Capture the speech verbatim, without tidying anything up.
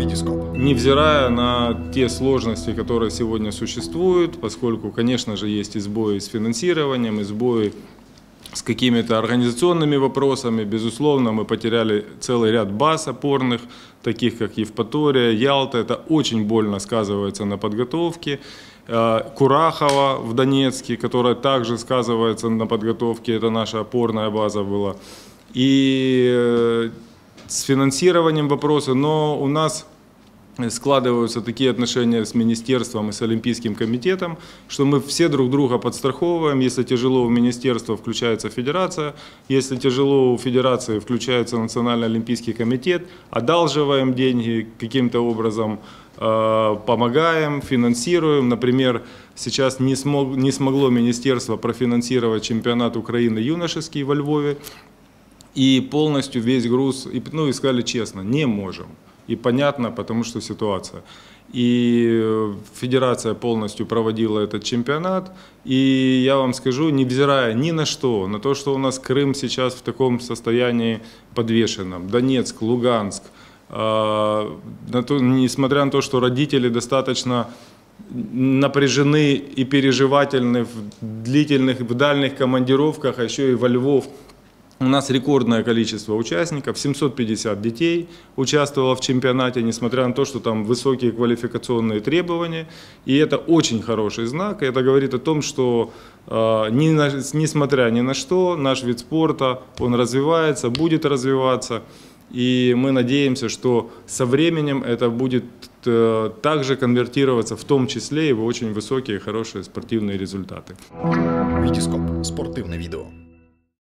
Витископ. Невзирая на те сложности, которые сегодня существуют, поскольку, конечно же, есть и сбои с финансированием, и сбои с какими-то организационными вопросами, безусловно, мы потеряли целый ряд баз опорных, таких как Евпатория, Ялта. Это очень больно сказывается на подготовке. Курахова в Донецке, которая также сказывается на подготовке, это наша опорная база была. И с финансированием вопросы, но у нас складываются такие отношения с министерством и с Олимпийским комитетом, что мы все друг друга подстраховываем. Если тяжело у министерства, включается федерация. Если тяжело у федерации, включается Национальный олимпийский комитет. Одалживаем деньги каким-то образом, э, помогаем, финансируем. Например, сейчас не, смог, не смогло министерство профинансировать чемпионат Украины юношеский во Львове. И полностью весь груз, ну и сказали честно, не можем. И понятно, потому что ситуация. И федерация полностью проводила этот чемпионат. И я вам скажу, невзирая ни на что, на то, что у нас Крым сейчас в таком состоянии подвешенном, Донецк, Луганск, э, на то, несмотря на то, что родители достаточно напряжены и переживательны в длительных, в дальних командировках, а еще и во Львов. У нас рекордное количество участников, семьсот пятьдесят детей участвовало в чемпионате, несмотря на то, что там высокие квалификационные требования. И это очень хороший знак, и это говорит о том, что э, ни на, несмотря ни на что, наш вид спорта, он развивается, будет развиваться. И мы надеемся, что со временем это будет э, также конвертироваться, в том числе и в очень высокие, хорошие спортивные результаты. Витископ. Спортивное видео.